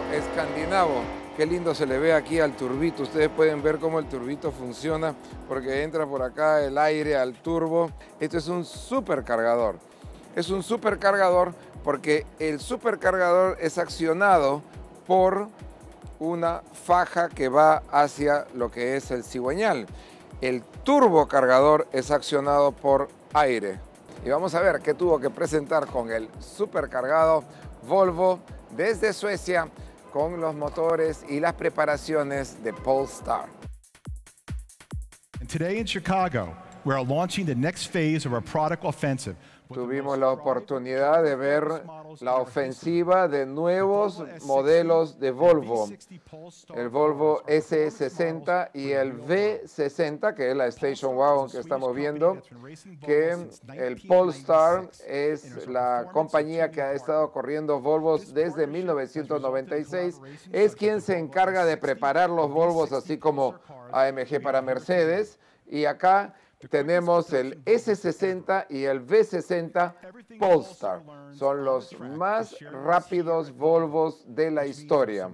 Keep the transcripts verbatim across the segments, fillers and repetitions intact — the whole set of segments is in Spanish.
escandinavo. Qué lindo se le ve aquí al turbito. Ustedes pueden ver cómo el turbito funciona porque entra por acá el aire al turbo. Esto es un supercargador. Es un supercargador porque el supercargador es accionado por una faja que va hacia lo que es el cigüeñal. El turbocargador es accionado por aire. Y vamos a ver qué tuvo que presentar con el supercargado Volvo desde Suecia con los motores y las preparaciones de Polestar. And today in Chicago, we are launching the next phase of our product offensive. Tuvimos la oportunidad de ver la ofensiva de nuevos modelos de Volvo, el Volvo ese sesenta y el V sesenta, que es la Station Wagon que estamos viendo, que el Polestar es la compañía que ha estado corriendo Volvos desde mil novecientos noventa y seis, es quien se encarga de preparar los Volvos, así como A M G para Mercedes, y acá tenemos el ese sesenta y el V sesenta Polestar. Son los más rápidos Volvos de la historia.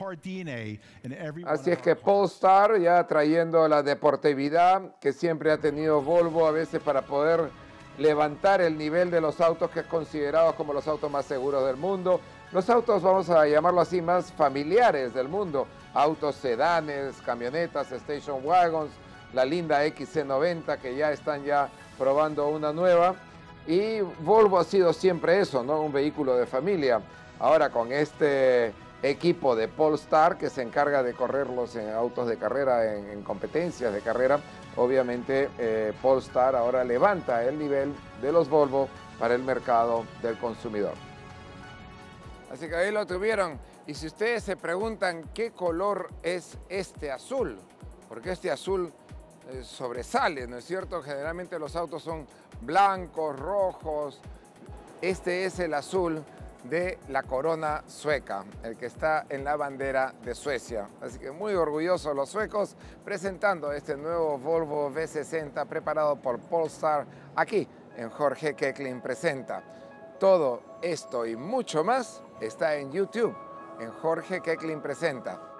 Así es que Polestar ya trayendo la deportividad que siempre ha tenido Volvo a veces para poder levantar el nivel de los autos que es considerados como los autos más seguros del mundo. Los autos, vamos a llamarlo así, más familiares del mundo. Autos sedanes, camionetas, station wagons, la linda equis ce noventa que ya están ya probando una nueva. Y Volvo ha sido siempre eso, ¿no? Un vehículo de familia. Ahora con este equipo de Polestar que se encarga de correrlos en autos de carrera, en, en competencias de carrera, obviamente eh, Polestar ahora levanta el nivel de los Volvo para el mercado del consumidor. Así que ahí lo tuvieron. Y si ustedes se preguntan qué color es este azul, porque este azul eh, sobresale, ¿no es cierto? Generalmente los autos son blancos, rojos. Este es el azul de la corona sueca, el que está en la bandera de Suecia. Así que muy orgullosos los suecos presentando este nuevo Volvo V sesenta preparado por Polestar aquí en Jorge Koechlin Presenta. Todo esto y mucho más está en YouTube, en Jorge Koechlin Presenta.